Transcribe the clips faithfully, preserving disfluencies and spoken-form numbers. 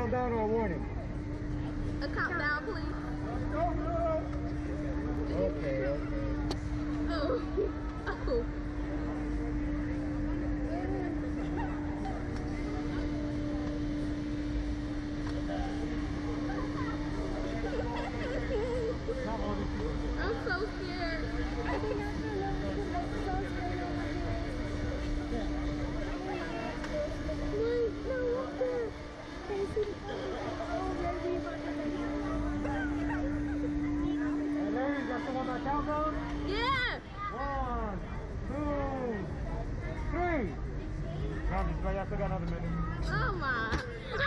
countdown or a warning? A countdown, please. Okay, okay. Oh. Oh. I'm so scared. I think I'm so Wait, no, what's there? Can you see the oh, baby, Hey, Larry, you got someone on countdown? yeah! One, two, three. No, I'm just going. I still got another minute. Oh my.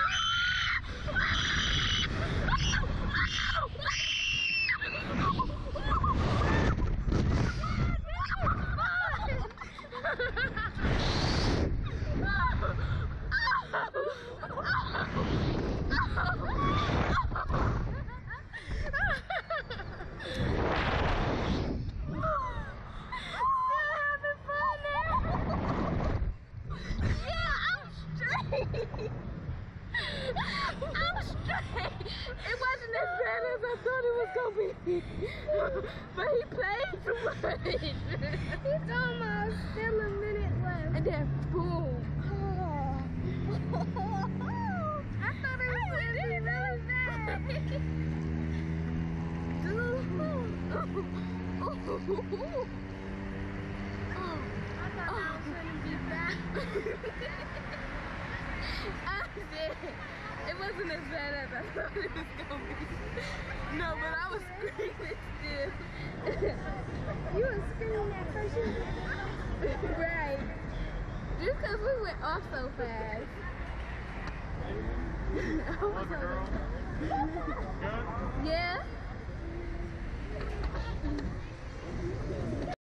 I'm straight. It wasn't as bad as I thought it was gonna be. But he played too much. It's almost still a minute left. And then boom. Oh. I thought it was gonna be really bad. I thought that was gonna be bad. I did. It wasn't as bad as I thought it was gonna be. No, but I was screaming still. You were screaming at first. Right. Just because we went off so fast. How's the girl? Good? Yeah.